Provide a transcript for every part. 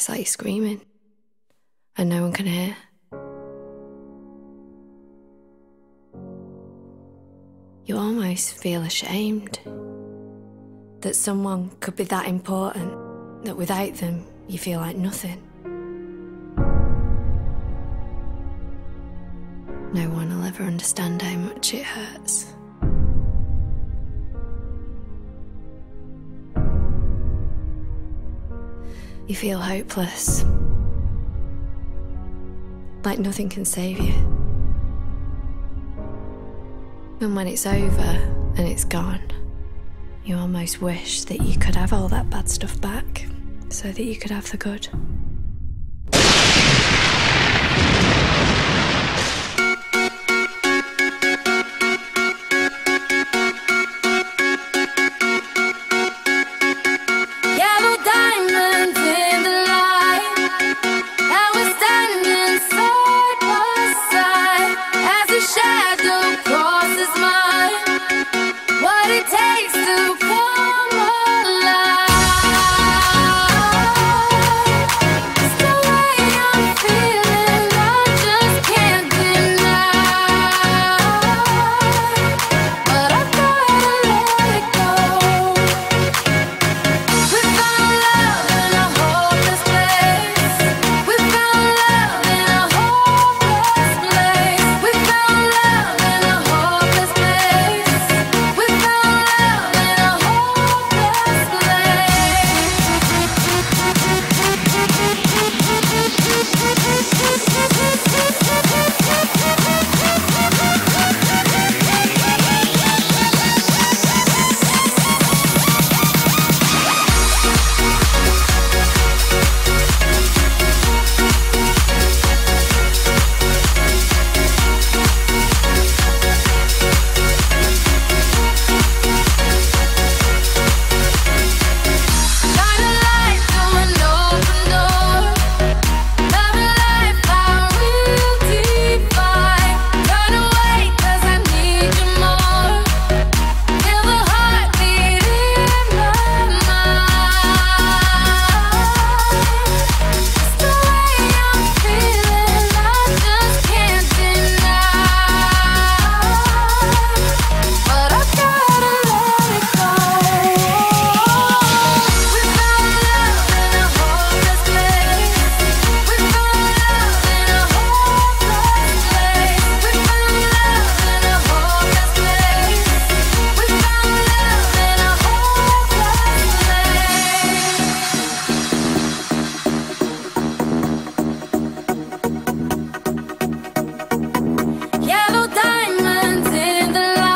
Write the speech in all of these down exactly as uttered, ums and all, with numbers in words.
It's like you're screaming and no one can hear. You almost feel ashamed that someone could be that important, that without them you feel like nothing. No one will ever understand how much it hurts. You feel hopeless, like nothing can save you. And when it's over and it's gone, you almost wish that you could have all that bad stuff back so that you could have the good.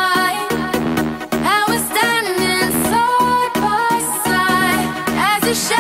The